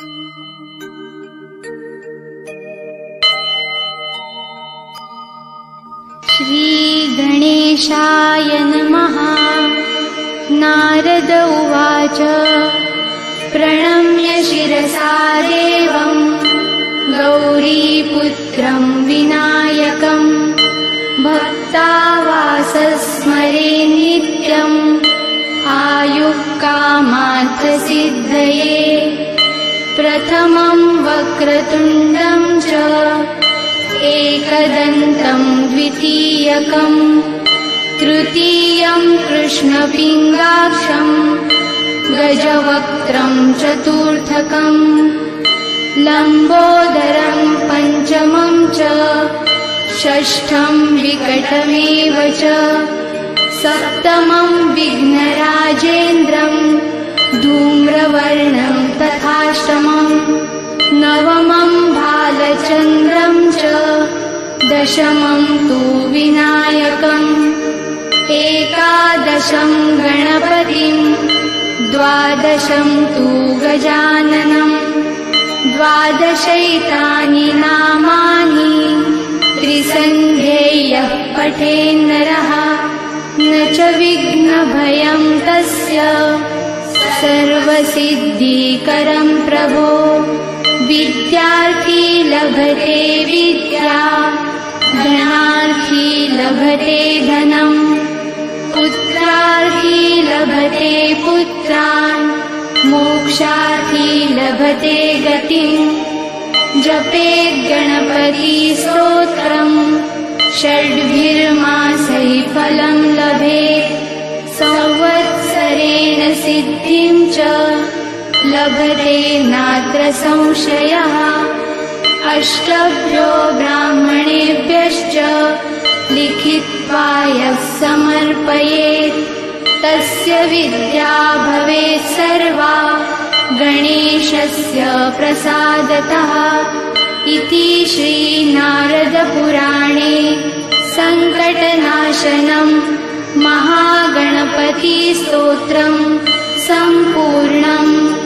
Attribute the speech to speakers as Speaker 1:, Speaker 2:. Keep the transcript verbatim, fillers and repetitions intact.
Speaker 1: श्रीगणेशाय नमः। नारद उवाच प्रणम्य शिरसा देवं गौरीपुत्रं विनायकं भक्तावासस्मरे नित्यम् आयुः कामार्थसिद्धये। प्रथमं वक्रतुण्डं च एकदन्तं द्वितीयकं तृतीयं कृष्णपिङ्गाक्षं गजवक्त्रं चतुर्थकं लम्बोदरं पञ्चमं च षष्ठं विकटमेव च सप्तमं विघ्नराजेन्द्रं धूम्रवर्णं तथाष्टमं नवमं भालचन्द्रं च दशमं तु विनायकम् एकादशं गणपतिं द्वादशं तु गजाननं द्वादशैतानि नामानि त्रिसन्ध्येयः पठेन्नरः न च विघ्नभयं तस्य सर्वसिद्धिकरं प्रभो। विद्यार्थी लभते विद्या धनार्थी लभते धनम् पुत्रार्थी लभते पुत्रान् मोक्षार्थी लभते गतिम्। जपेत् गणपति स्तोत्रम् षड्भिर्मासैः फलं लभेत् संवत्सरेण सिद्धिं च लभते नात्र संशयः। अष्टभ्यो ब्राह्मणेभ्यश्च लिखित्वा यः समर्पयेत् तस्य विद्या भवेत् सर्वा गणेशस्य प्रसादतः। इति श्रीनारदपुराणे सङ्कटनाशनं महागणपतिस्तोत्रं सम्पूर्णम्।